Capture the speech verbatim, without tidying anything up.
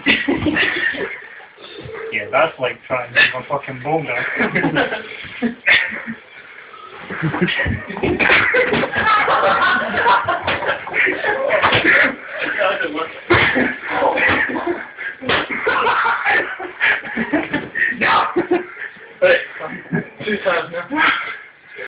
Yeah, that's like trying to make a fucking boulder. No! Wait, two times now.